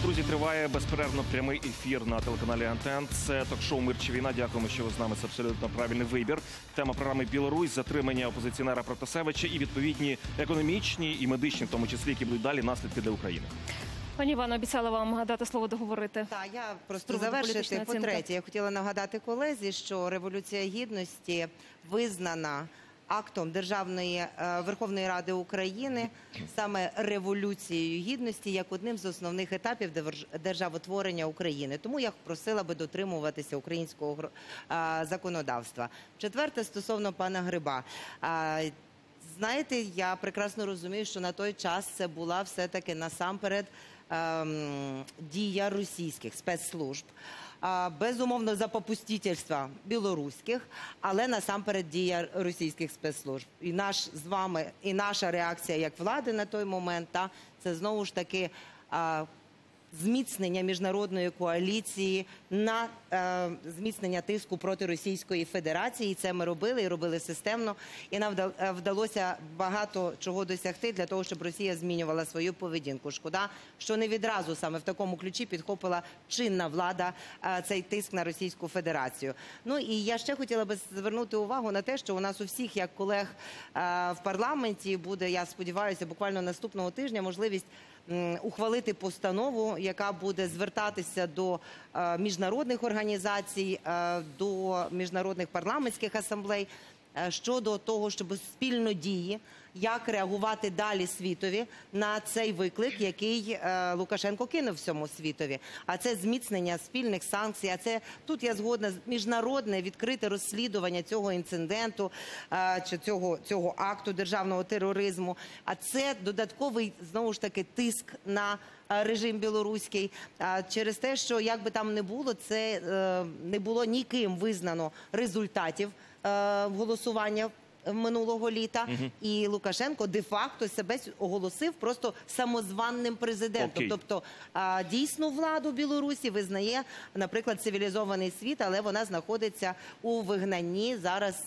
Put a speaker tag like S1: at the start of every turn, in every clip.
S1: Друзі, триває безперервно прямий ефір на телеканалі АНТН. Це ток-шоу «Мир чи війна». Дякуємо, що ви з нами. Це абсолютно правильний вибір. Тема програми «Білорусь», затримання опозиціонера Протасевича і відповідні економічні і медичні, в тому числі, які будуть далі наслідки для України.
S2: Пані Івано, обіцяла вам дати слово договорити.
S3: Так, я просто завершити. По-третє, я хотіла нагадати колезі, що Революція Гідності визнана актом Верховної Ради України саме Революцією Гідності як одним з основних етапів державотворення України. Тому я просила би дотримуватися українського законодавства. Четверте, стосовно пана Гриба. Знаєте, я прекрасно розумію, що на той час це була все-таки насамперед дія російських спецслужб. Безумовно, за попустительства білоруських, але насамперед дія російських спецслужб. І наша реакція як влади на той момент, це знову ж таки зміцнення міжнародної коаліції на зміцнення тиску проти Російської Федерації. І це ми робили, і робили системно. І нам вдалося багато чого досягти для того, щоб Росія змінювала свою поведінку. Шкода, що не відразу саме в такому ключі підхопила чинна влада цей тиск на Російську Федерацію. Ну і я ще хотіла би звернути увагу на те, що у нас у всіх, як колег в парламенті, буде, я сподіваюся, буквально наступного тижня можливість ухвалити постанову, яка буде звертатися до міжнародних організацій, до міжнародних парламентських асамблей щодо того, щоб спільно дії, як реагувати далі світові на цей виклик, який Лукашенко кинув всьому світові. А це зміцнення спільних санкцій, а це, тут я згодна, міжнародне відкрите розслідування цього інциденту, чи цього акту державного тероризму. А це додатковий, знову ж таки, тиск на режим білоруський, через те, що, як би там не було, це не було ніким визнано результатів голосування минулого літа, і Лукашенко де-факто себе оголосив просто самозванним президентом. Тобто дійсну владу Білорусі визнає, наприклад, цивілізований світ, але вона знаходиться у вигнанні зараз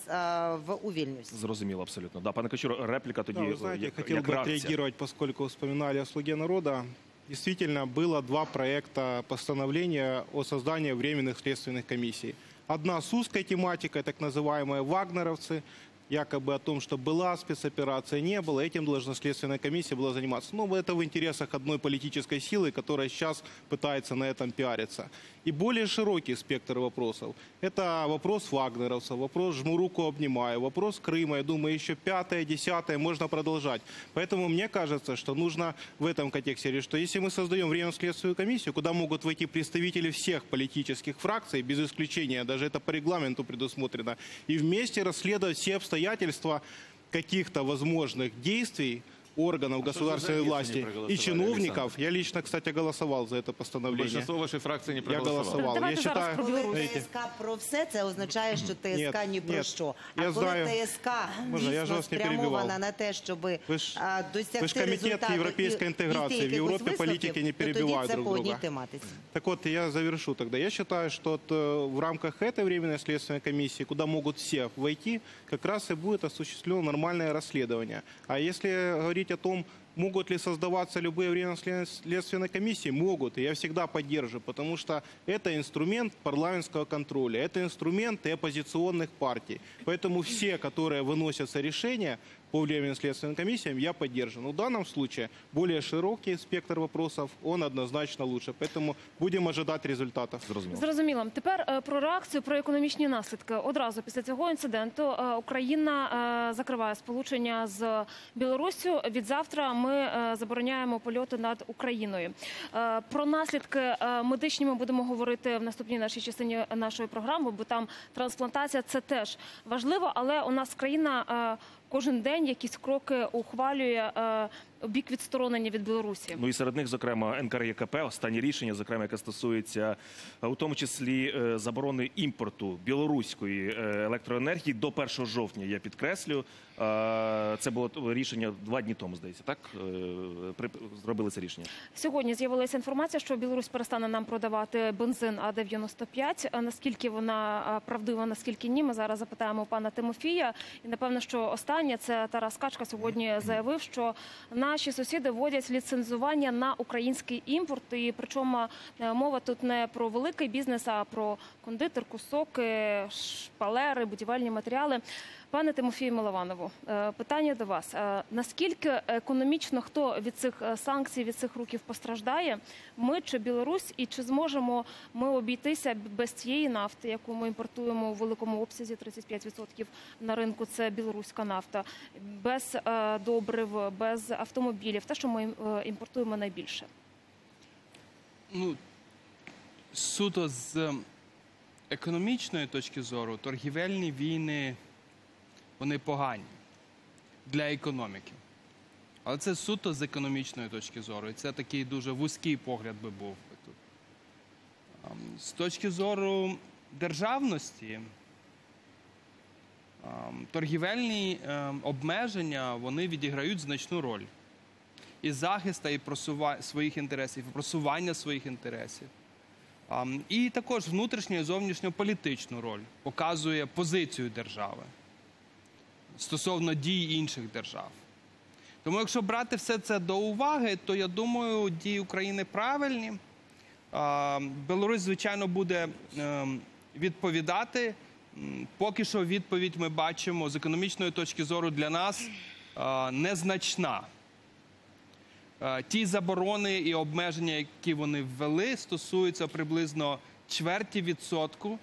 S3: у Вільнюсі.
S1: Зрозуміло, абсолютно. Да, пане Качур, репліка тоді,
S4: да, вы знаете,
S1: як
S4: хотел бы отреагировать, поскольку вспоминали о «Слуге народа». Действительно, было два проекта постановления о создании временных следственных комиссий. Одна с узкой тематикой, так называемые «вагнеровцы», якобы о том, что была спецоперация, не было, этим должна следственная комиссия была заниматься. Но это в интересах одной политической силы, которая сейчас пытается на этом пиариться. И более широкий спектр вопросов. Это вопрос вагнеровцев, вопрос «жму руку, обнимаю», вопрос Крыма, я думаю, еще пятое, десятое, можно продолжать. Поэтому мне кажется, что нужно в этом контексте решить, что если мы создаем временную следственную комиссию, куда могут войти представители всех политических фракций, без исключения, даже это по регламенту предусмотрено, и вместе расследовать все обстоятельства каких-то возможных действий органов государственной власти и чиновников. Александр. Я лично, кстати, голосовал за это постановление.
S5: Большинство вашей фракции не проголосовало.
S4: Я голосовал. Я считаю,
S3: коли ТСК про все, це означає, що ТСК ні про що. А коли ТСК дійсно спрямована на те, щоб досягти результату
S4: европейской интеграции, в Европе политики не перебивают друг друга. Так вот, я завершу тогда. Я считаю, что в рамках этой временной следственной комиссии, куда могут все войти, как раз и будет осуществлено нормальное расследование. А если говорить о том, могут ли создаваться любые временные следственные комиссии? Могут, и я всегда поддерживаю, потому что это инструмент парламентского контроля, это инструмент и оппозиционных партий. Поэтому все, которые выносятся решения по временным следственным комиссиям, я поддерживаю. Но в данном случае более широкий спектр вопросов, он однозначно лучше. Поэтому будем ожидать результатов.
S2: Зрозуміло. Тепер про реакцію, про економічні наслідки. Одразу після цього інциденту Україна закриває сполучення з Білоруссю. Від завтра ми забороняємо польоти над Україною. Про наслідки медичні ми будемо говорити в наступній нашій частині нашої програми, бо там трансплантація – це теж важливо, але у нас країна кожен день якісь кроки ухвалює у бік відсторонення від Білорусі.
S1: Ну і серед них, зокрема, НКРЕКП, останнє рішення, зокрема, яке стосується, у тому числі, заборони імпорту білоруської електроенергії до 1 жовтня, я підкреслю. Це було рішення 2 дні тому, здається, так? Зробили це рішення.
S2: Сьогодні з'явилася інформація, що Білорусь перестане нам продавати бензин А-95. Наскільки вона правдива, наскільки ні, ми зараз запитаємо у пана Тимофія. І, напевно, що останнє питання. Це Тарас Качка сьогодні заявив, що наші сусіди вводять ліцензування на український імпорт. І причому мова тут не про великий бізнес, а про кондитерку, соки, шпалери, будівельні матеріали. Пане Тимофію Милованову, питання до вас. Наскільки економічно хто від цих санкцій, від цих рухів постраждає? Ми чи Білорусь? І чи зможемо ми обійтися без цієї нафти, яку ми імпортуємо у великому обсязі, 35% на ринку – це білоруська нафта, без добрив, без автомобілів, те, що ми імпортуємо найбільше?
S5: Ну, суто з економічної точки зору, торгівельні війни, вони погані для економіки. Але це суто з економічної точки зору. І це такий дуже вузький погляд би був тут. З точки зору державності, торгівельні обмеження, вони відіграють значну роль. І захисту, і своїх інтересів, і просування своїх інтересів. І також внутрішню і зовнішньополітичну роль. Показує позицію держави стосовно дій інших держав. Тому якщо брати все це до уваги, то, я думаю, дії України правильні. Білорусь, звичайно, буде відповідати. Поки що відповідь ми бачимо з економічної точки зору для нас незначна. Ті заборони і обмеження, які вони ввели, стосуються приблизно 0,25%,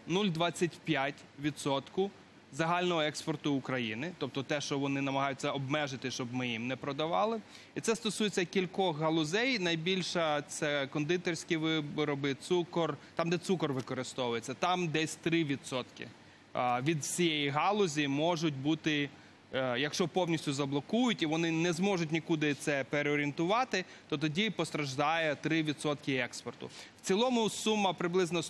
S5: 0,25% загального експорту України, тобто те, що вони намагаються обмежити, щоб ми їм не продавали. І це стосується кількох галузей. Найбільша – це кондитерські вироби, цукор, там, де цукор використовується, там десь 3% від всієї галузі можуть бути, якщо повністю заблокують і вони не зможуть нікуди це переорієнтувати, то тоді постраждає 3% експорту. В цілому сума приблизно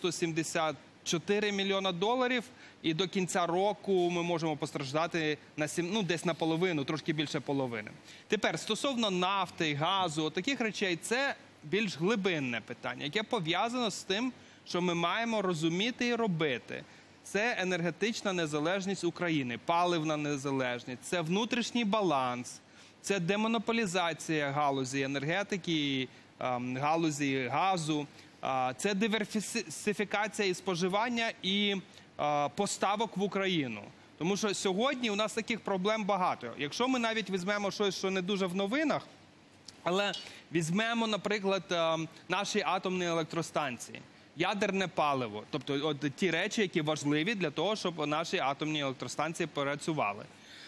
S5: 174 мільйона доларів, і до кінця року ми можемо постраждати на десь наполовину, трошки більше половини. Тепер, стосовно нафти, газу, таких речей, це більш глибинне питання, яке пов'язано з тим, що ми маємо розуміти і робити. Це енергетична незалежність України, паливна незалежність, це внутрішній баланс, це демонополізація галузі енергетики, галузі газу, це диверсифікація і споживання і поставок в Україну. Тому що сьогодні у нас таких проблем багато. Якщо ми навіть візьмемо щось, що не дуже в новинах, але візьмемо, наприклад, наші атомні електростанції. Ядерне паливо, тобто ті речі, які важливі для того, щоб наші атомні електростанції працювали.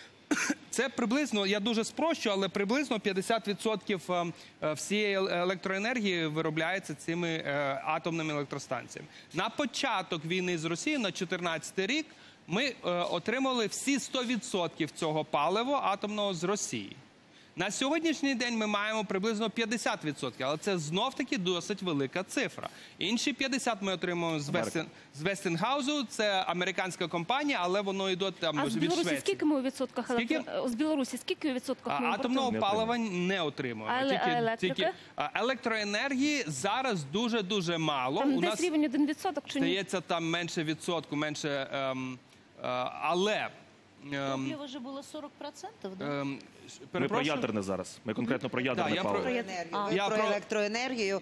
S5: Це приблизно, я дуже спрощу, але приблизно 50% всієї електроенергії виробляється цими атомними електростанціями. На початок війни з Росією, на 2014 рік, ми отримали всі 100% цього палива атомного з Росії. На сьогоднішній день ми маємо приблизно 50%, але це знов-таки досить велика цифра. Інші 50% ми отримуємо з Вестінгаузу, це американська компанія, але воно йде там від Швеції.
S2: А з Білорусі скільки ми у відсотках? З Білорусі скільки у відсотках ми
S5: атомного палива не отримуємо.
S2: Електрики?
S5: Електроенергії зараз дуже-дуже мало.
S2: Там десь рівень 1% чи ні?
S5: Здається, там менше відсотку, менше, але...
S6: Топливо же було 40%, да?
S1: Ми про ядерне зараз. Ми конкретно про ядерне паливо.
S3: Ви про електроенергію,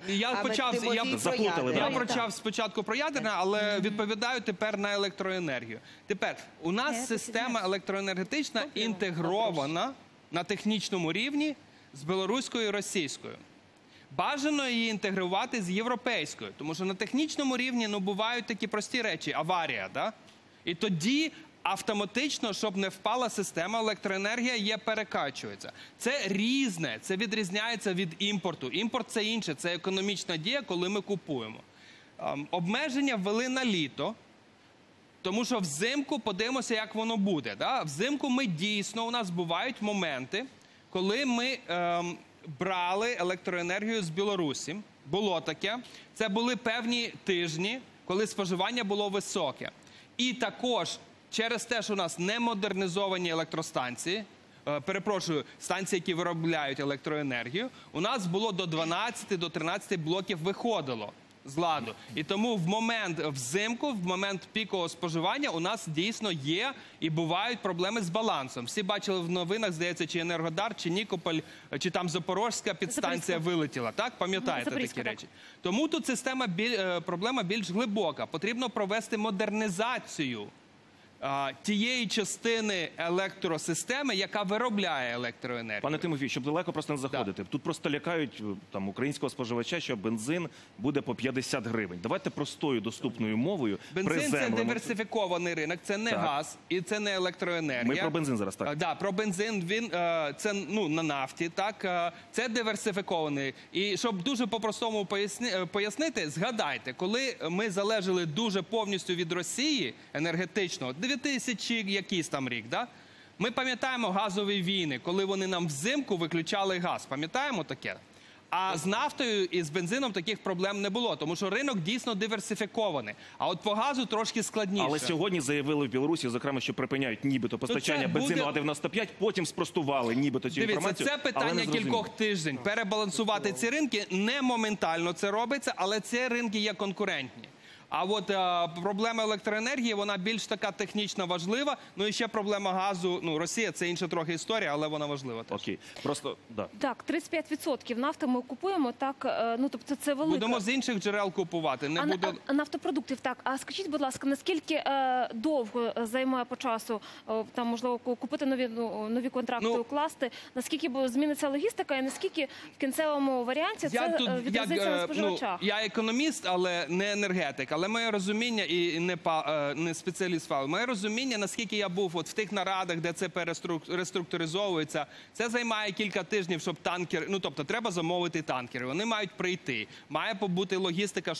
S5: Я почав спочатку про ядерне, але відповідаю тепер на електроенергію. Тепер, у нас система електроенергетична інтегрована на технічному рівні з білоруською і російською. Бажано її інтегрувати з європейською, тому що на технічному рівні бувають такі прості речі, аварія, да? І тоді автоматично, щоб не впала система, електроенергія перекачується. Це різне, це відрізняється від імпорту. Імпорт – це інше, це економічна дія, коли ми купуємо. Обмеження ввели на літо, тому що взимку подивимося, як воно буде. Да? Взимку ми дійсно, у нас бувають моменти, коли ми брали електроенергію з Білорусі. Було таке. Це були певні тижні, коли споживання було високе. І також через те, що у нас не модернізовані електростанції, станції, які виробляють електроенергію, у нас було до 12, до 13 блоків виходило. з ладу. І тому взимку, в момент пікового споживання у нас дійсно є і бувають проблеми з балансом. Всі бачили в новинах, здається, чи Енергодар, чи Нікополь, чи там Запорізька підстанція вилетіла. Так? Пам'ятаєте такі речі? Тому тут проблема більш глибока. Потрібно провести модернізацію тієї частини електросистеми, яка виробляє електроенергію.
S1: Пане Тимофій, щоб далеко просто не заходити. Тут просто лякають українського споживача, що бензин буде по 50 гривень. Давайте простою, доступною мовою
S5: Бензин – це диверсифікований ринок, це не газ і це не електроенергія.
S1: Ми про бензин зараз, так?
S5: Так, про бензин, це на нафті, так, це диверсифікований. І щоб дуже по-простому пояснити, згадайте, коли ми залежали дуже повністю від Росії енергетично, 2000 якийсь там рік, да? Ми пам'ятаємо газові війни, коли вони нам взимку виключали газ. Пам'ятаємо таке? А з нафтою і з бензином таких проблем не було, тому що ринок дійсно диверсифікований. А от по газу трошки складніше.
S1: Але сьогодні заявили в Білорусі, зокрема, що припиняють нібито постачання бензину А-95, потім спростували нібито цю інформацію.
S5: Це питання кількох тижнів. Перебалансувати ці ринки не моментально це робиться, але ці ринки є конкурентні. А от проблема електроенергії, вона більш така технічно важлива. Ну і ще проблема газу. Ну, Росія – це інша трохи історія, але вона важлива теж.
S1: Окей. Просто, да.
S2: Так, 35% нафти ми купуємо, так, ну, тобто це велика.
S5: Будемо з інших джерел купувати. Не буде...
S2: Нафтопродуктів, так. А скажіть, будь ласка, наскільки довго займає по часу, там, можливо, купити нові контракти, укласти, наскільки зміниться логістика і наскільки в кінцевому варіанті це відразиться на споживачах?
S5: Я економіст, але не енергетик. Але моє розуміння, і не спеціаліст фаху, моє розуміння, наскільки я був от в тих нарадах, де це реструктуризовується, це займає кілька тижнів, щоб танкери, ну тобто треба замовити танкери, вони мають прийти, має побути логістика,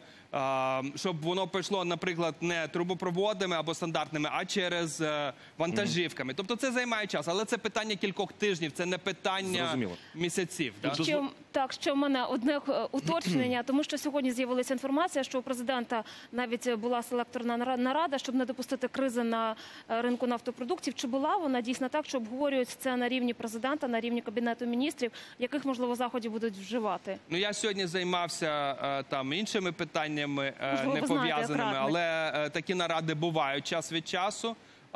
S5: щоб воно пішло, наприклад, не трубопроводами або стандартними, а через вантажівками. Тобто це займає час, але це питання кількох тижнів, це не питання місяців.
S2: Так, ще в мене одне уточнення, тому що сьогодні з'явилася інформація, що у президента навіть була селекторна нарада, щоб не допустити кризи на ринку нафтопродуктів. Чи була вона дійсно так, що обговорюють це на рівні президента, на рівні Кабінету міністрів, яких, можливо, заходів будуть вживати?
S5: Ну, я сьогодні займався там іншими питаннями, не пов'язаними, але такі наради бувають час від часу.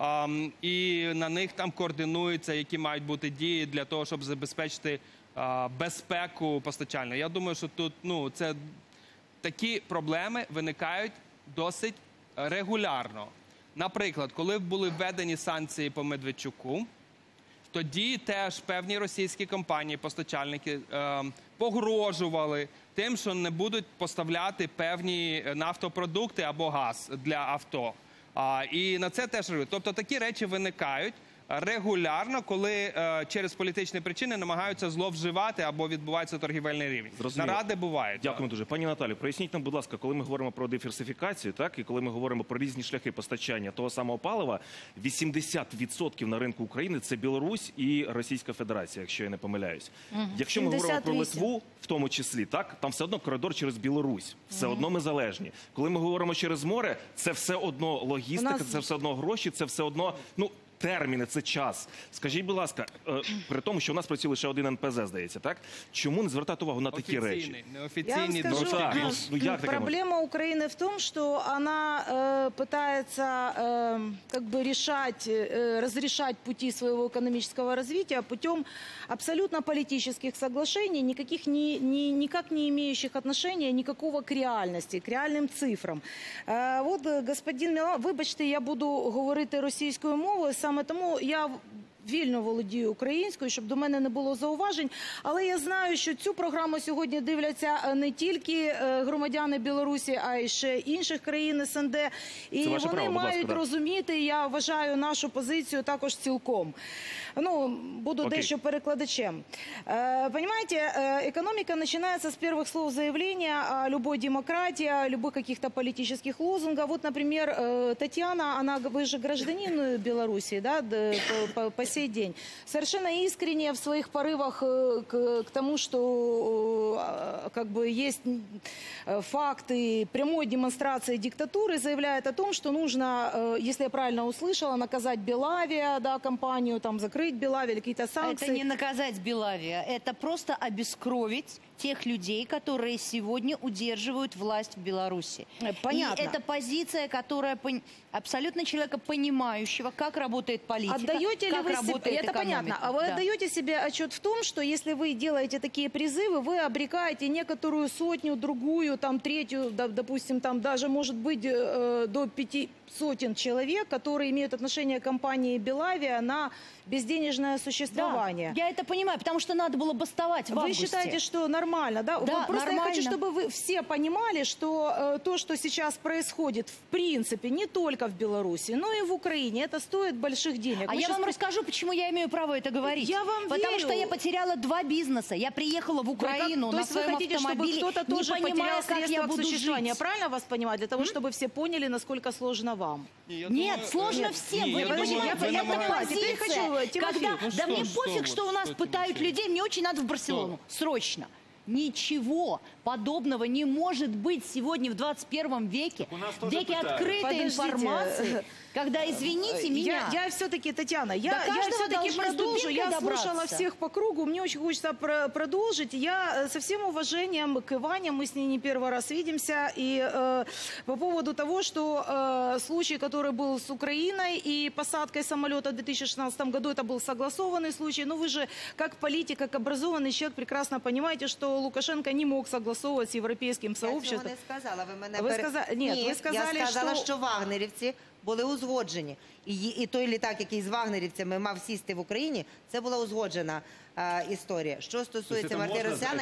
S5: І на них там координуються, які мають бути дії для того, щоб забезпечити безпеку постачальну. Я думаю, що тут, ну, це такі проблеми виникають досить регулярно. Наприклад, коли були введені санкції по Медведчуку, тоді теж певні російські компанії, постачальники погрожували тим, що не будуть поставляти певні нафтопродукти або газ для авто. І на це теж реагують. Тобто такі речі виникають регулярно, коли через політичні причини намагаються зловживати або відбувається торгівельний рівень. Наради бувають.
S1: Дякую дуже. Пані Наталю, проясніть нам, будь ласка, коли ми говоримо про диверсифікацію, так, і коли ми говоримо про різні шляхи постачання того самого палива, 80% на ринку України – це Білорусь і Російська Федерація, якщо я не помиляюсь. Якщо ми говоримо про Литву, в тому числі, так, там все одно коридор через Білорусь. Все одно ми залежні. Коли ми говоримо через море, це все одно логістика, це все одно гроші, це все одно, ну, терміни, це час. Скажіть, будь ласка, при тому, що у нас працює лише один НПЗ, здається, так? Чому не звертати увагу на такі речі?
S5: Неофіційні.
S3: Я вам скажу, проблема Украины в том, что она пытается как бы разрешать пути своего экономического развития путем абсолютно политических соглашений, никак не имеющих отношения никакого к реальности, к реальным цифрам. Вот, господин Милан, вибачте, я буду говорити російською мовою, саме тому я вільно володію українською, щоб до мене не було зауважень. Але я знаю, що цю програму сьогодні дивляться не тільки громадяни Білорусі, а й ще інших країн СНД. І вони мають розуміти, я вважаю, нашу позицію також цілком. Ну, буду дещо перекладачем. Понимаете, экономика начинается с первых слов заявления о любой демократии, о любых каких-то политических лозунгах. Вот, например, Татьяна, вы же гражданин Беларуси, да, по сей день. Совершенно искренне в своих порывах к тому, что как бы есть факты прямой демонстрации диктатуры, заявляет о том, что нужно, если я правильно услышала, наказать Белавия, да, компанию, там, закрыть
S7: закрыть Белавия или какие-то санкции.
S6: Это не наказать Белавия, это просто обескровить тех людей, которые сегодня удерживают власть в Беларуси.
S7: Понятно.
S6: И это позиция, которая абсолютно человека понимающего, как работает политика,
S7: Отдаете ли
S6: как
S7: вы
S6: работает
S7: себе, это
S6: экономика.
S7: понятно, а вы
S6: Да.
S7: отдаете себе отчет в том, что если вы делаете такие призывы, вы обрекаете некоторую сотню, другую, там, третью, допустим, там даже, может быть, до 500 человек, которые имеют отношение к компании Белавия на безденежное существование.
S6: Да, я это понимаю, потому что надо было бастовать в
S7: Вы
S6: августе.
S7: считаете, что нормально, да?
S6: Да,
S7: Просто
S6: нормально.
S7: я хочу, чтобы вы все понимали, что то, что сейчас происходит, в принципе, не только в Беларуси, но и в Украине, это стоит больших денег.
S6: А
S7: Вы
S6: я
S7: сейчас
S6: вам расскажу, почему я имею право это говорить.
S7: Я вам
S6: Потому
S7: верю.
S6: что я потеряла 2 бизнеса. Я приехала в Украину
S7: То
S6: на
S7: есть вы
S6: своем
S7: хотите, чтобы
S6: автомобиле,
S7: кто-то
S6: не
S7: тоже
S6: понимая,
S7: потерял
S6: как я
S7: средства к
S6: буду
S7: существованию?
S6: жить.
S7: Правильно вас понимать? Для того, чтобы все поняли, насколько сложно вам.
S6: Нет, сложно всем. Вы
S5: я
S6: понимаете,
S5: думаю, вы
S6: это
S5: намагаетесь.
S7: Теперь хочу,
S6: позиция,
S7: Тимофей.
S6: когда,
S5: Ну
S6: да
S5: что,
S6: мне
S5: что
S6: пофиг,
S5: вы,
S6: что у нас
S5: что,
S6: пытают
S5: Тимофей?
S6: людей, мне очень надо в Барселону. Срочно. Ничего подобного не может быть сегодня в 21 веке, в веке открытой
S7: Подождите.
S6: информации, когда, извините меня...
S7: Я все-таки, Татьяна,
S6: До
S7: я
S6: каждого
S7: все-таки
S6: должны
S7: продолжу. Я
S6: ступенькой
S7: слушала
S6: добраться.
S7: всех по кругу, мне очень хочется продолжить. Я со всем уважением к Иване, мы с ней не первый раз видимся, и по поводу того, что случай, который был с Украиной и посадкой самолета в 2016 году, это был согласованный случай, но вы же как политик, как образованный человек прекрасно понимаете, что Лукашенко не мог согласовывать с европейским
S3: Я цього
S7: сообществом.
S3: не сказала. Ви мене
S7: Ви Ні,
S3: Ні,
S7: ви сказали,
S3: я сказала,
S7: що-
S3: що вагнерівці були узгоджені. І той літак, який з вагнерівцями мав сісти в Україні, це була узгоджена історія. Що стосується Мартиросяна,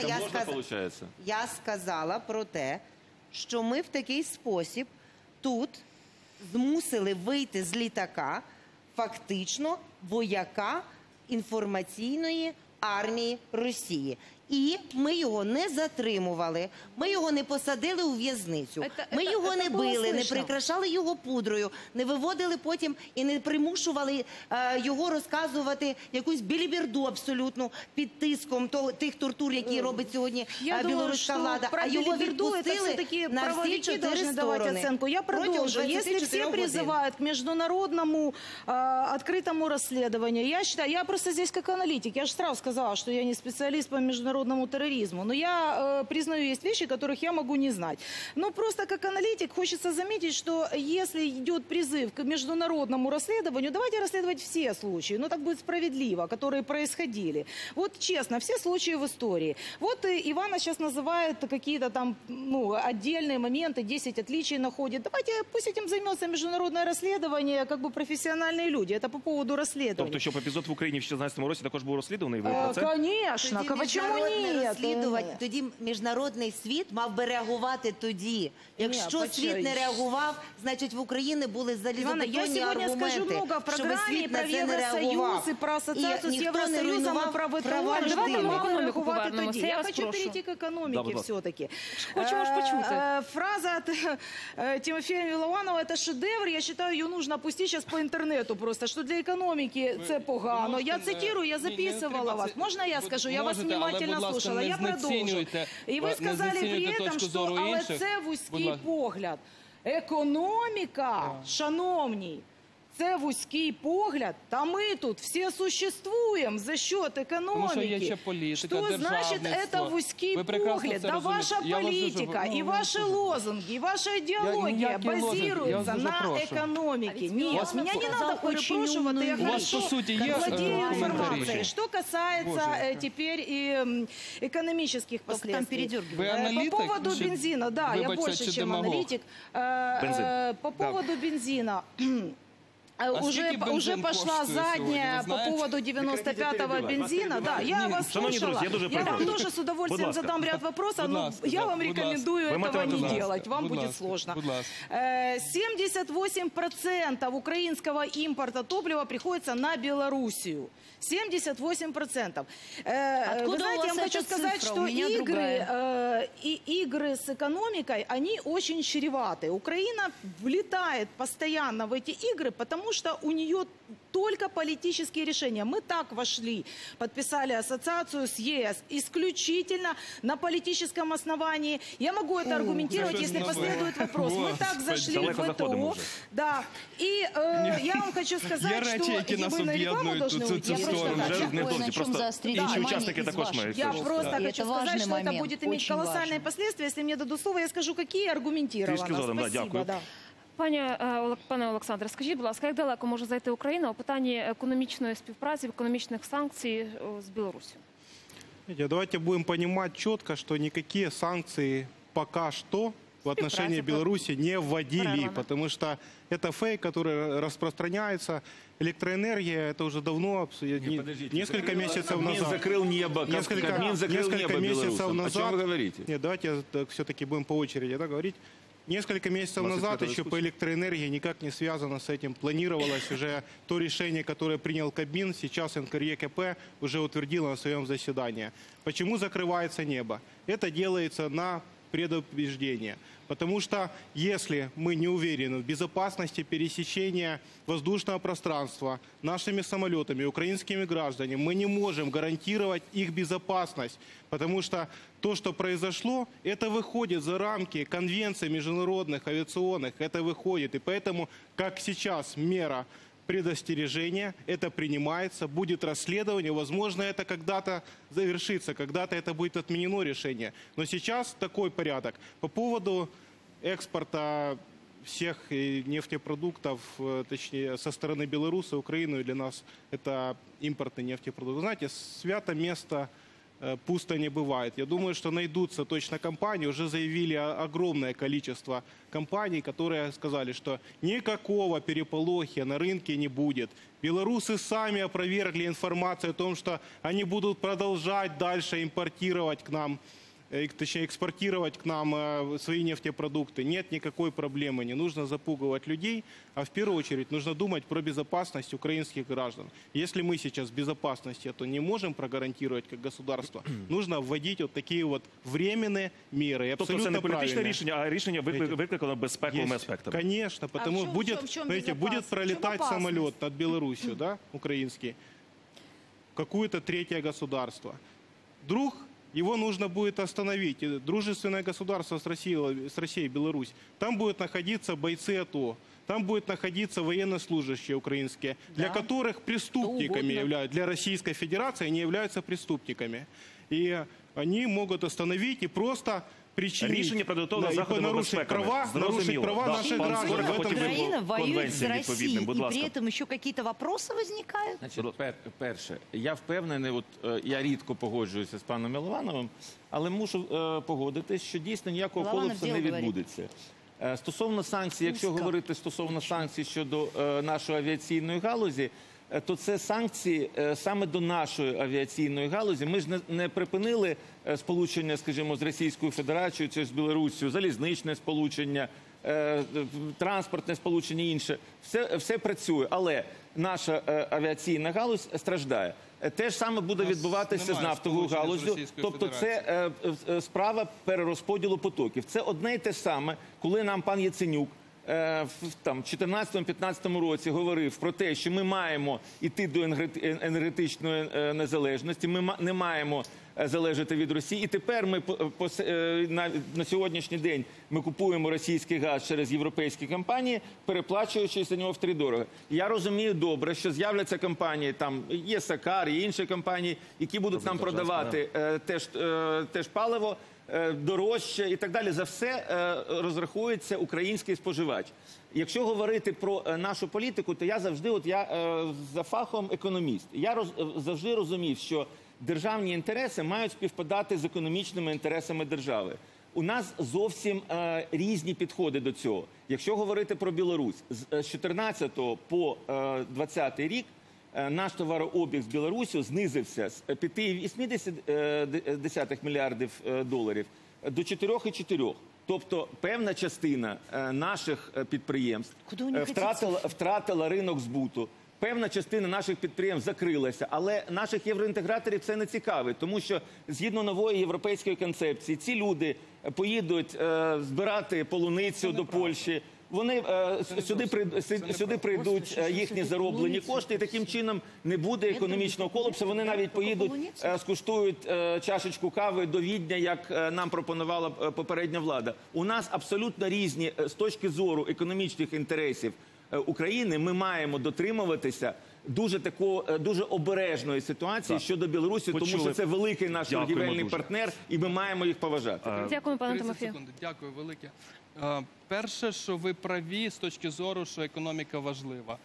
S3: я сказала про те, що ми в такий спосіб тут змусили вийти з літака фактично вояка інформаційної армії Росії. І ми його не затримували, ми його не посадили у в'язницю, ми його не били, не прикрашали його пудрою, не виводили потім і не примушували його розказувати якусь біліберду абсолютну під тиском тих тортур, які робить сьогодні білоруська влада, а його відпустили на всі 4 сторони.
S7: Оценку. Я продолжу. Если все призывают к международному открытому расследованию, я считаю, я просто здесь как аналитик, я же сразу сказала, что я не специалист по международному терроризму, но я признаю, есть вещи, которых я могу не знать. Но просто как аналитик хочется заметить, что если идет призыв к международному расследованию, давайте расследовать все случаи, но так будет справедливо, которые происходили. Вот честно, все случаи в истории. Вот Ивана сейчас называет какие-то там отдельные моменты, 10 отличий находит. Давайте пусть этим займется международное расследование, как бы профессиональные люди. Это по поводу расследования.
S1: Тобто, щоб епізод в Україні в 2016 році також був розслідуваний? Ви про це?
S7: Конечно, почему нет?
S3: Тоді міжнародний світ мав би реагувати тоді. Якщо світ не реагував, значить в Україні були
S7: Ивана, я
S3: залізобетонні
S7: сегодня скажу
S3: аргументи,
S7: много в
S3: щоб
S7: программе
S3: світ
S7: про
S3: на це не реагував.
S7: Евросоюз и про ассоциацию
S3: І
S7: с
S3: ніхто не
S7: Евросоюзом и
S3: руйнував
S7: про
S3: права
S7: ВТО.
S2: Давайте
S3: людини.
S2: ми економіку
S7: Реагувати
S2: повернемося.
S7: тоді.
S2: Я
S7: Я
S2: вас
S7: хочу
S2: прошу.
S7: перейти к
S1: Да,
S7: экономике
S1: будь ласка.
S7: все-таки.
S2: Хочемо ж почути.
S7: Фраза от Тимофея Милованова – это шедевр. Я считаю, ее нужно опустить сейчас по интернету просто, что для экономики це погано. Я цитирую, я записывала вас. Можно я скажу? Я вас внимательно слушала. Я продолжу. І ви сказали при этом, що але це вузький погляд. Економіка, шановні, це вузький погляд, та ми тут всі существуємо за счет економіки.
S5: Тому що є ще політика,
S7: Що значить
S5: державництво?
S7: це вузький
S5: Ви прекрасно
S7: погляд?
S5: це
S7: Да
S5: розумієте.
S7: ваша
S5: Я вас дуже
S7: політика
S5: прошу.
S7: і ваші лозунги, і ваша ідеологія
S5: ніякі лозунги. Я
S7: базуються
S5: вас дуже
S7: на
S5: прошу.
S7: економіці. Ні,
S6: Милованов
S7: мене не
S6: сказав
S7: треба
S6: очень
S7: перепрошувати, я
S6: умную
S5: У вас,
S7: хорошо
S5: по суті, є
S7: владею
S5: коментарі?
S7: информацией. Что касается теперь и экономических
S6: Только там
S7: последствий.
S6: передергивают.
S5: Ви аналітик?
S7: По поводу
S5: Чи-
S7: бензина, да, я
S5: вибачте,
S7: больше,
S5: чи
S7: чем
S5: демагог?
S7: аналитик.
S1: Бензин.
S7: По поводу бензина.
S5: скільки бензин
S7: Уже пошла
S5: коштує сьогодні,
S7: задняя
S5: ви
S7: по
S5: знаєте?
S7: поводу 95-го бензина. Да, я вас
S1: Шановні
S7: слушала.
S1: друзі, я дуже
S7: Я вам
S1: перепрошую.
S7: тоже с удовольствием
S1: Будь ласка.
S7: задам ряд вопросов,
S5: Будь
S7: но
S5: ласка,
S7: я
S5: да,
S7: вам
S5: будь
S7: рекомендую
S1: ласка.
S7: этого
S1: Будь
S7: не
S1: ласка.
S7: делать. Вам
S5: Будь
S7: будет
S5: ласка,
S7: сложно.
S5: будь ласка.
S7: 78% украинского импорта топлива приходится на Белоруссию. 78%. Вы
S6: Откуда у
S7: знаете, я
S6: вас
S7: вам хочу
S6: эта
S7: сказать,
S6: цифра?
S7: что
S6: У меня
S7: игры с экономикой, они очень чреваты. Украина влетает постоянно в эти игры, потому что у нее только политические решения. Мы так вошли, подписали ассоциацию с ЕС исключительно на политическом основании. Я могу это аргументировать, если последует вопрос. Мы так зашли в
S1: Далеко заходимо
S7: ВТО.
S1: вже.
S7: Да. И я вам хочу
S5: Є
S7: сказать,
S5: речі,
S7: что
S5: які нас
S7: вы на рекламу
S5: об'єднують
S7: должны
S5: цю
S7: уйти. Я просто
S5: сторону.
S1: Вже
S7: хочу-
S1: не
S6: Ой,
S1: досі,
S6: на чем
S1: просто
S6: заострить
S1: інші
S6: внимание
S1: учасники
S6: из
S1: також
S6: ваших
S1: мають.
S7: Я
S1: слово.
S7: просто
S6: И
S7: хочу
S6: это
S7: сказать,
S6: важный
S7: что это
S6: момент,
S7: будет иметь
S6: очень
S7: колоссальные
S6: важный.
S7: последствия. Если мне дадут слово, я скажу, какие аргументированно.
S1: Трішки згодом, да,
S7: Спасибо,
S1: дякую.
S7: да.
S2: Пане Олександре, скажіть, будь ласка, як далеко може зайти Україна у питанні економічної співпраці, економічних санкцій з Білорусі?
S4: Видите, давайте будем понимать четко, что никакие санкции пока что в отношении
S2: Співпраця,
S4: Беларуси не вводили,
S2: Правильно.
S4: потому что это фейк, который распространяется. Электроэнергия, это уже давно, несколько месяцев
S8: Кабмин
S4: назад.
S8: закрыл небо. Кабмин закрыл небо белорусам. О чем вы говорите?
S4: Нет, давайте все-таки будем по очереди говорить. Несколько месяцев
S8: У нас
S4: назад
S8: открытая
S4: еще по
S8: дискуссия.
S4: электроэнергии никак не связано с этим. Планировалось уже то решение, которое принял Кабмин. Сейчас НКРЕКП уже утвердило на своем заседании. Почему закрывается небо? Это делается на предупреждение. Потому что если мы не уверены в безопасности пересечения воздушного пространства нашими самолетами, украинскими гражданами, мы не можем гарантировать их безопасность. Потому что то, что произошло, это выходит за рамки конвенций международных авиационных, это выходит. И поэтому, как сейчас мера предостережения, это принимается, будет расследование, возможно, это когда-то завершится, когда-то это будет отменено решение. Но сейчас такой порядок. По поводу экспорта всех нефтепродуктов, точнее, со стороны Беларуси, Украины, для нас это импортный нефтепродукт. Знаете, свято место пусто не бывает. Я думаю, что найдутся точно компании, уже заявили огромное количество компаний, которые сказали, что никакого переполохи на рынке не будет. Белорусы сами опровергли информацию о том, что они будут продолжать дальше импортировать к нам, точнее экспортировать к нам свои нефтепродукты. Нет никакой проблемы, не нужно запугивать людей, а в первую очередь нужно думать про безопасность украинских граждан. Если мы сейчас безопасности это не можем прогарантировать как государство, нужно вводить вот такие вот временные меры. И
S1: Тобто це не
S4: абсолютно
S1: політичне
S4: правильные.
S1: рішення, а рішення викликано безпековими
S4: Есть.
S1: аспектами.
S4: Конечно, потому
S7: в чем-
S4: будет,
S7: в чем
S4: смотрите,
S7: безопасность?
S4: будет
S7: В чем
S4: пролетать
S7: опасность?
S4: самолет над Белоруссией, да, украинский, какое-то третье государство. Вдруг его нужно будет остановить. И дружественное государство с Россией, Беларусь. Там будут находиться бойцы АТО. Там будут находиться военнослужащие украинские, для которых преступниками являются, для Российской Федерации они являются преступниками. И они могут остановить и просто причинить,
S1: Рішення підготовлено
S4: и
S1: заходами
S4: нарушить
S1: безпеки.
S4: права
S1: Зрозуміло.
S4: права
S1: Да.
S4: наших
S1: Пан
S4: граждан.
S1: Скорик
S4: В этом
S1: хотів би
S6: Украина воюет с
S1: конвенції
S6: Россией,
S1: відповідним. Будь
S6: и
S1: ласка.
S6: при этом еще какие-то вопросы возникают?
S8: Значить, перше, я впевнений, от я рідко погоджуюся з паном Миловановим, але мушу погодитись, що дійсно ніякого
S6: Милованов
S8: колапсу не
S6: діло
S8: відбудеться. Стосовно санкцій, якщо говорити стосовно санкцій щодо нашої авіаційної галузі, то це санкції саме до нашої авіаційної галузі. Ми ж не припинили сполучення, скажімо, з Російською Федерацією чи з Білоруссю, залізничне сполучення, транспортне сполучення і інше. Все працює, але наша авіаційна галузь страждає. Те ж саме буде відбуватися з
S5: немає
S8: нафтовою
S5: сполучення з
S8: галуззю.
S5: Російською
S8: Тобто це справа перерозподілу потоків. Це одне й те саме, коли нам пан Яценюк в 2014-2015 році говорив про те, що ми маємо йти до енергетичної незалежності, ми не маємо залежати від Росії. І тепер ми на сьогоднішній день ми купуємо російський газ через європейські компанії, переплачуючи за нього втридорога. Я розумію добре, що з'являться компанії, там є Сакар, є інші компанії, які будуть нам продавати теж паливо дорожче і так далі. За все розрахується український споживач. Якщо говорити про нашу політику, то я завжди, за фахом економіст, я завжди розумів, що державні інтереси мають співпадати з економічними інтересами держави. У нас зовсім різні підходи до цього. Якщо говорити про Білорусь, з 2014 по 2020 рік наш товарообіг з Білорусю знизився з 5,8 мільярдів доларів до 4,4. Тобто певна частина наших підприємств втратила ринок збуту. Певна частина наших підприємств закрилася, але наших євроінтеграторів це не цікавить, тому що згідно нової європейської концепції ці люди поїдуть збирати полуницю до Польщі, Вони сюди прийдуть їхні зароблені кошти, і таким чином не буде економічного колапсу. Вони навіть поїдуть, скуштують чашечку кави до Відня, як нам пропонувала попередня влада. У нас абсолютно різні з точки зору економічних інтересів України. Ми маємо дотримуватися дуже обережної ситуації щодо Білорусі, тому що це великий наш торгівельний партнер, і ми маємо їх поважати.
S2: Дякую, пане
S5: 30
S2: Тимофію.
S5: секунд. Дякую велике. Перше, що ви праві з точки зору, що економіка важлива.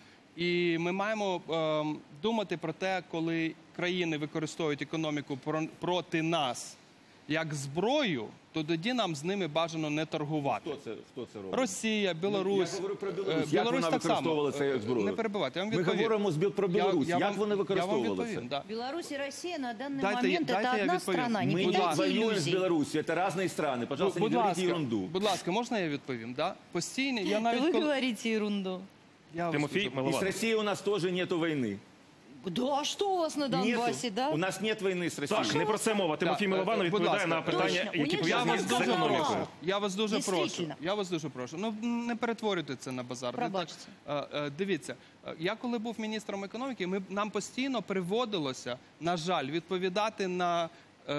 S5: І ми маємо думати про те, коли країни використовують економіку проти нас як зброю, то тоді нам з ними бажано не торгувати.
S8: Хто це робить?
S5: Росія, Білорусь.
S8: Я говорю про Білорусь. Як вона використовувала це як зброю?
S5: Не перебивайте, я вам
S8: Ми
S5: відповім.
S8: говоримо про Білорусь. Як вони використовували це?
S5: відповім, да.
S6: Беларусь и Россия на данный
S5: Дайте
S6: момент
S5: я
S6: это одна
S5: відповім.
S6: страна. Не
S8: Мы не
S6: питайте
S8: воюем с
S6: иллюзий.
S8: Беларусью, это разные страны. Пожалуйста, не говорите ерунду.
S5: Будь ласка, можна я відповім? Да? Постійно, я навіть
S6: Вы
S5: коли...
S6: говорите ерунду.
S5: Я вас
S1: Тимофій
S5: дуже-
S8: И с
S1: Милованов.
S8: Россией у нас тоже нету войны.
S6: Да, а что у вас на Донбассе,
S8: Нету.
S6: да?
S8: У нас нет войны с Россией.
S1: Так, не про це мова. Тимофій
S5: Так,
S1: Милованов
S5: будь
S1: відповідає
S5: ласка.
S1: на питання,
S6: Точно. У
S1: які
S6: них
S5: Я
S6: же
S5: вас
S1: пов'язані з
S6: дуже
S1: економікою.
S6: мало.
S5: Я вас дуже прошу.
S6: Дійсно.
S5: Я вас дуже прошу. Ну не перетворюйте це на базар.
S6: Пробачте.
S5: Дивіться, я коли був міністром економіки, нам постійно приводилося, на жаль, відповідати на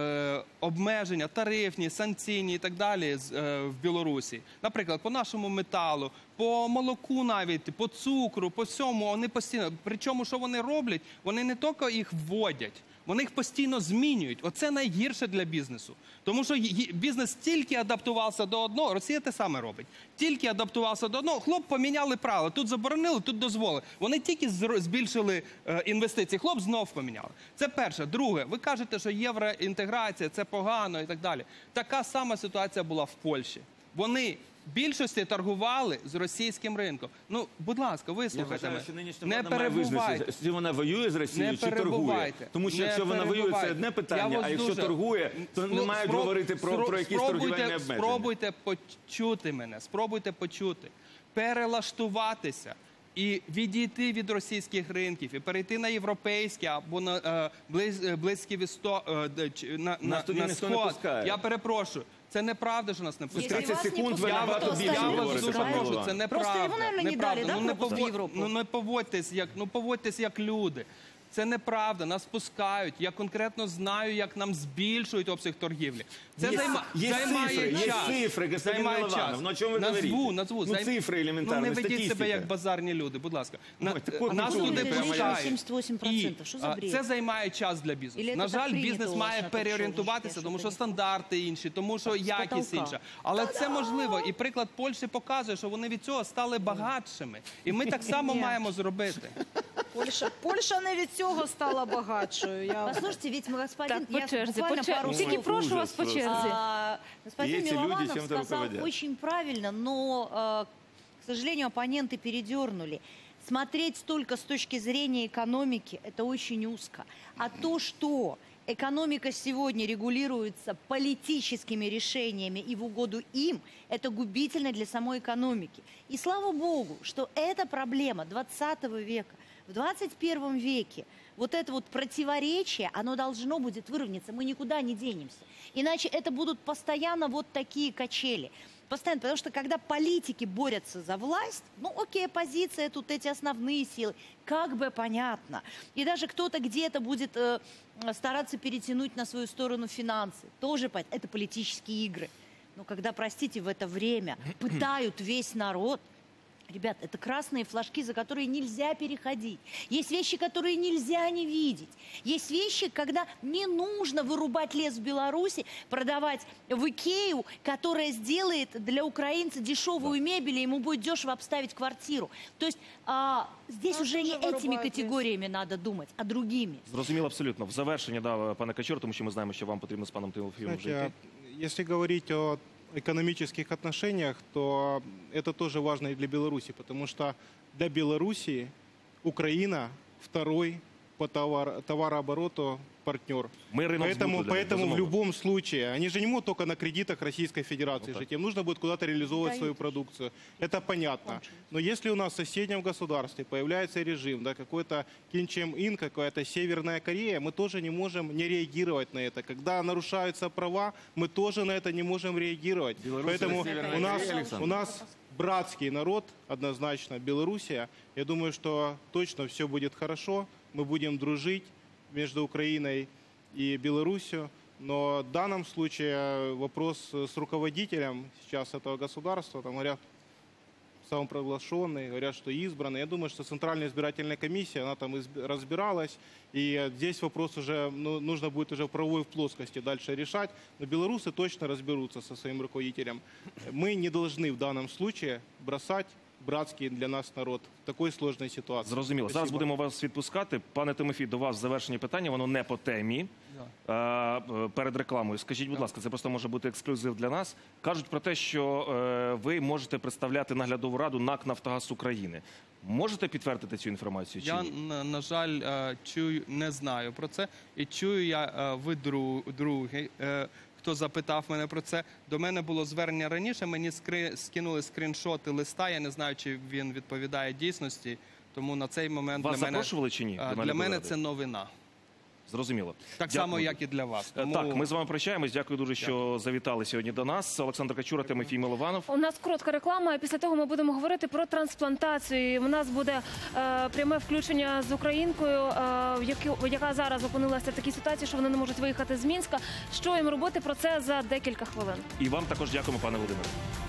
S5: обмеження тарифні, санкційні і так далі в Білорусі. Наприклад, по нашому металу, по молоку навіть, по цукру, по всьому, вони постійно. Причому, що вони роблять? Вони не тільки їх вводять, вони їх постійно змінюють. Оце найгірше для бізнесу. Тому що бізнес тільки адаптувався до одного, Росія те саме робить. Тільки адаптувався до одного, хлоп, поміняли правила. Тут заборонили, тут дозволили. Вони тільки збільшили інвестиції, хлоп, знов поміняли. Це перше. Друге, ви кажете, що євроінтеграція – це погано і так далі. Така сама ситуація була в Польщі. Вони в більшості торгували з російським ринком. Ну, будь ласка,
S8: Я
S5: вислухайте
S8: вважаю,
S5: мене.
S8: що нинішня
S5: Не
S8: влада має визначитися,
S5: перебувайте.
S8: чи вона воює з Росією,
S5: Не
S8: чи торгує.
S5: перебувайте.
S8: Тому що
S5: Не
S8: якщо вона воює, це
S5: перебувайте.
S8: одне
S5: Я
S8: питання,
S5: вас
S8: а якщо
S5: дуже-
S8: торгує, то не мають говорити про якісь торгівельні обмеження.
S5: Спробуйте почути мене, спробуйте почути. Перелаштуватися і відійти від російських ринків, і перейти на європейські або на близькі
S8: Нас туди
S5: на
S8: ніхто не
S5: сход.
S8: пускає.
S5: Я перепрошую. Це неправда, що нас не
S6: Если
S5: пускають.
S8: 30
S6: вас не
S8: секунд ви
S6: пускают,
S8: набагато
S6: то
S8: більше
S5: Я
S6: остальные
S5: вас
S8: говорите,
S5: дуже
S8: пане
S5: прошу,
S8: Милованов.
S5: це неправда.
S6: Просто йому, наверное, не
S5: Неправда.
S6: дали, да, пробувати в Європу?
S5: Ну не поводьтесь як люди. Це неправда, нас пускають. Я конкретно знаю, як нам збільшують обсяг торгівлі. Це
S8: Є
S5: займає
S8: цифри, є
S5: час.
S8: цифри, господин
S5: Займає
S8: Милованов.
S5: час.
S8: Ну, о чому ви говорите?
S5: Назву.
S8: Ну, цифри елементарні,
S5: Ну, не ведіть
S8: статистика.
S5: себе як базарні люди, будь ласка.
S8: такої
S5: Нас
S8: культури
S5: туди
S8: не треба.
S5: пускають.
S6: 78%. Що за бред?
S5: Це займає час для
S6: Или
S5: бізнесу.
S6: це
S5: На
S6: так
S5: жаль,
S6: прийнято
S5: бізнес
S6: у вас
S5: має
S6: на ток-шоу,
S5: переорієнтуватися,
S6: що
S5: тому що
S6: щось
S5: стандарти інші, тому що якість
S6: потолка.
S5: інша. Але це можливо. І приклад Польщі показує, що вони від цього стали багатшими. І ми так само
S7: Ні.
S5: маємо зробити.
S7: Польща не від цього стала багатшою.
S6: Послушайте, ведь господин...
S2: Так, по
S6: я
S2: черзі,
S6: буквально пару
S2: Тільки
S6: слов.
S2: прошу вас по
S8: Ужас
S2: черзі.
S6: Господин
S8: И эти люди
S6: Милованов
S8: чем-то
S6: сказал
S8: руководят.
S6: очень правильно, но, к сожалению, оппоненты передернули. Смотреть только с точки зрения экономики – это очень узко. А то, что экономика сегодня регулируется политическими решениями и в угоду им, это губительно для самой экономики. И слава богу, что эта проблема 20 века, в 21 веке, вот это вот противоречие, оно должно будет выровняться, мы никуда не денемся. Иначе это будут постоянно вот такие качели. Постоянно, потому что когда политики борются за власть, ну окей, оппозиция, тут эти основные силы, как бы понятно. И даже кто-то где-то будет стараться перетянуть на свою сторону финансы, тоже это политические игры. Но когда, простите, в это время пытают весь народ, ребят, это красные флажки, за которые нельзя переходить. Есть вещи, которые нельзя не видеть. Есть вещи, когда не нужно вырубать лес в Беларуси, продавать в Икею, которая сделает для украинца дешевую мебель, и ему будет дешево обставить квартиру. То есть здесь уже не этими категориями надо думать, а другими.
S1: Зрозуміло абсолютно. В завершення, да, пане Качур, тому що ми знаємо, що вам потрібно з паном Тимофієм вже
S4: Знаете,
S1: йти.
S4: если говорить о экономических отношениях, то это тоже важно и для Беларуси, потому что для Беларуси Украина второй по товарообороту партнер.
S1: Мы рынок сбыта для них,
S4: Поэтому в
S1: безумовно.
S4: любом случае, они же не могут только на кредитах Российской Федерации жить, им нужно будет куда-то реализовывать свою продукцию. Это понятно. Но если у нас в соседнем государстве появляется режим, да, какой-то Ким Чен Ын, какая-то Северная Корея, мы тоже не можем не реагировать на это. Когда нарушаются права, мы тоже на это не можем реагировать.
S8: Беларусь,
S4: Поэтому
S8: Северная
S4: у нас,
S8: Корея, Александр?
S4: у нас братский народ, однозначно, Белоруссия. Я думаю, что точно все будет хорошо. Мы будем дружить между Украиной и Беларусью. Но в данном случае вопрос с руководителем сейчас этого государства, там говорят, самопровозглашенный, говорят, что избранный. Я думаю, что Центральная избирательная комиссия, она там разбиралась, и здесь вопрос уже, нужно будет уже в правовой плоскости дальше решать. Но белорусы точно разберутся со своим руководителем. Мы не должны в данном случае бросать братський для нас народ в такій складній ситуації.
S1: Зрозуміло. Зараз будемо вас відпускати. Пане Тимофій, до вас завершення питання, воно не по темі. Перед рекламою. Скажіть, будь ласка, це просто може бути ексклюзив для нас. Кажуть про те, що ви можете представляти наглядову раду НАК «Нафтогаз України». Можете підтвердити цю інформацію чи ні?
S5: Я, на жаль, чую, не знаю про це. І чую я, ви другий, хто запитав мене про це. До мене було звернення раніше, мені скинули скріншоти листа, я не знаю, чи він відповідає дійсності, тому на цей момент
S1: Вас запрошували чи ні?
S5: Для мене це новина.
S1: Зрозуміло.
S5: Так само, як і для вас. Тому...
S1: Так, ми з вами прощаємось. Дякую дуже, що завітали сьогодні до нас. Олександр Качура, Тимофій Милованов.
S2: У нас коротка реклама, і після того ми будемо говорити про трансплантацію. У нас буде пряме включення з українкою, яка зараз опинилася в такій ситуації, що вони не можуть виїхати з Мінська. Що їм робити, про це за декілька хвилин.
S1: І вам також дякуємо, пане Володимире.